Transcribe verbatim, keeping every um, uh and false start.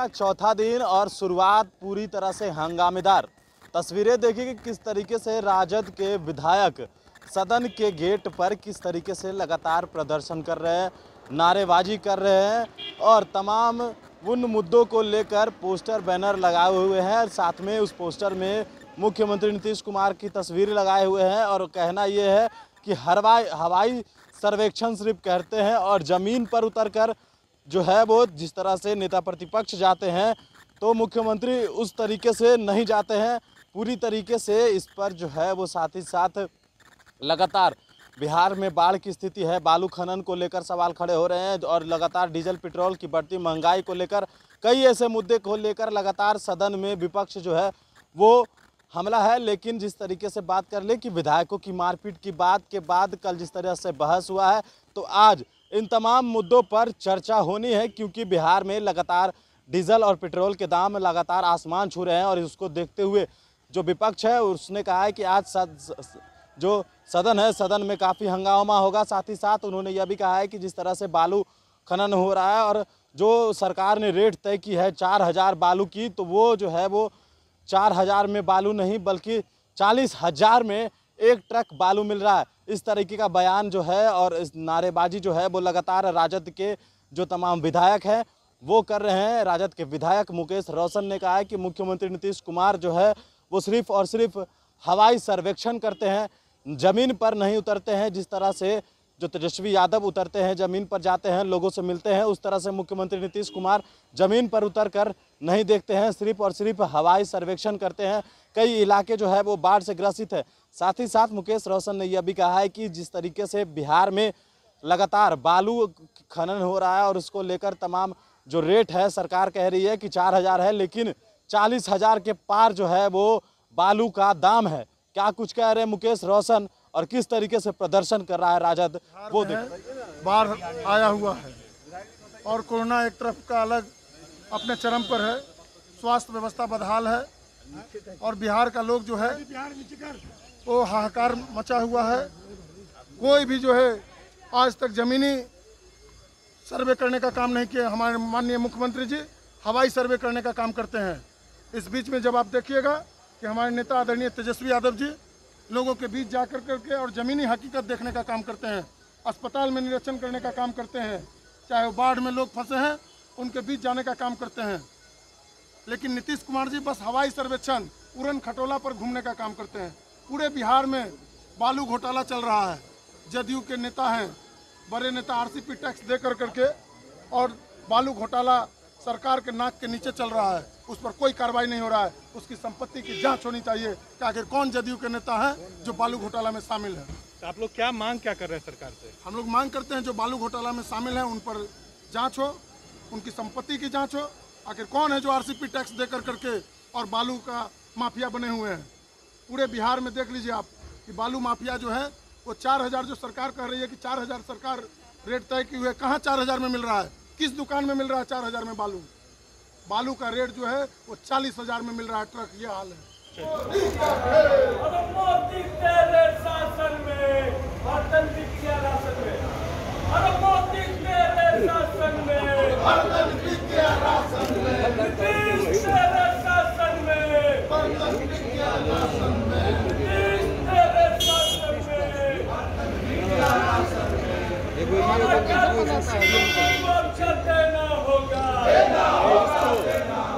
का चौथा दिन और शुरुआत पूरी तरह से हंगामेदार। तस्वीरें देखिए कि किस तरीके से राजद के विधायक सदन के गेट पर किस तरीके से लगातार प्रदर्शन कर रहे हैं, नारेबाजी कर रहे हैं और तमाम उन मुद्दों को लेकर पोस्टर बैनर लगाए हुए हैं और साथ में उस पोस्टर में मुख्यमंत्री नीतीश कुमार की तस्वीर लगाए हुए हैं और कहना ये है कि हवाई हवाई सर्वेक्षण सिर्फ कहते हैं और ज़मीन पर उतरकर जो है वो जिस तरह से नेता प्रतिपक्ष जाते हैं तो मुख्यमंत्री उस तरीके से नहीं जाते हैं। पूरी तरीके से इस पर जो है वो साथ ही साथ लगातार बिहार में बाढ़ की स्थिति है, बालू खनन को लेकर सवाल खड़े हो रहे हैं और लगातार डीजल पेट्रोल की बढ़ती महंगाई को लेकर कई ऐसे मुद्दे को लेकर लगातार सदन में विपक्ष जो है वो हमला है। लेकिन जिस तरीके से बात कर ले कि विधायकों की मारपीट की बात के बाद कल जिस तरह से बहस हुआ है तो आज इन तमाम मुद्दों पर चर्चा होनी है, क्योंकि बिहार में लगातार डीजल और पेट्रोल के दाम लगातार आसमान छू रहे हैं और इसको देखते हुए जो विपक्ष है उसने कहा है कि आज सद, जो सदन है सदन में काफ़ी हंगामा होगा। साथ ही साथ उन्होंने यह भी कहा है कि जिस तरह से बालू खनन हो रहा है और जो सरकार ने रेट तय की है चार हज़ार बालू की, तो वो जो है वो चार हज़ार में बालू नहीं बल्कि चालीस हज़ार में एक ट्रक बालू मिल रहा है। इस तरीके का बयान जो है और इस नारेबाजी जो है वो लगातार राजद के जो तमाम विधायक हैं वो कर रहे हैं। राजद के विधायक मुकेश रोशन ने कहा है कि मुख्यमंत्री नीतीश कुमार जो है वो सिर्फ और सिर्फ हवाई सर्वेक्षण करते हैं, ज़मीन पर नहीं उतरते हैं। जिस तरह से जो तेजस्वी यादव उतरते हैं, ज़मीन पर जाते हैं, लोगों से मिलते हैं, उस तरह से मुख्यमंत्री नीतीश कुमार ज़मीन पर उतर कर नहीं देखते हैं, सिर्फ और सिर्फ हवाई सर्वेक्षण करते हैं। कई इलाके जो है वो बाढ़ से ग्रसित है। साथ ही साथ मुकेश रोशन ने यह भी कहा है कि जिस तरीके से बिहार में लगातार बालू खनन हो रहा है और उसको लेकर तमाम जो रेट है सरकार कह रही है कि चार हज़ार है, लेकिन चालीस हज़ार के पार जो है वो बालू का दाम है। क्या कुछ कह रहे हैं मुकेश रोशन और किस तरीके से प्रदर्शन कर रहा है राजद, वो देख। बाढ़ आया हुआ है और कोरोना एक तरफ का अलग अपने चरम पर है, स्वास्थ्य व्यवस्था बदहाल है और बिहार का लोग जो है वो हाहाकार मचा हुआ है। कोई भी जो है आज तक जमीनी सर्वे करने का काम नहीं किया। हमारे माननीय मुख्यमंत्री जी हवाई सर्वे करने का काम करते हैं। इस बीच में जब आप देखिएगा कि हमारे नेता आदरणीय तेजस्वी यादव जी लोगों के बीच जा कर करके और ज़मीनी हकीकत देखने का काम करते हैं, अस्पताल में निरीक्षण करने का काम करते हैं, चाहे वो बाढ़ में लोग फंसे हैं उनके बीच जाने का काम करते हैं। लेकिन नीतीश कुमार जी बस हवाई सर्वेक्षण उड़न खटोला पर घूमने का काम करते हैं। पूरे बिहार में बालू घोटाला चल रहा है। जदयू के नेता हैं, बड़े नेता आरसीपी टैक्स दे कर करके और बालू घोटाला सरकार के नाक के नीचे चल रहा है, उस पर कोई कार्रवाई नहीं हो रहा है। उसकी संपत्ति की जांच होनी चाहिए कि आखिर कौन जदयू के नेता हैं जो बालू घोटाला में शामिल है। तो आप लोग क्या मांग क्या कर रहे हैं सरकार से? हम लोग मांग करते हैं जो बालू घोटाला में शामिल हैं उन पर जांच हो, उनकी संपत्ति की जांच हो। आखिर कौन है जो आरसीपी टैक्स दे कर करके और बालू का माफिया बने हुए हैं। पूरे बिहार में देख लीजिए आप कि बालू माफिया जो है वो चार हज़ार जो सरकार कह रही है कि चार हज़ार सरकार रेट तय की हुई है, कहाँ चार हज़ार में मिल रहा है? किस दुकान में मिल रहा है चार हज़ार में बालू? बालू का रेट जो है वो चालीस हज़ार में मिल रहा है ट्रक। ये हाल है। देना होगा, देना होगा।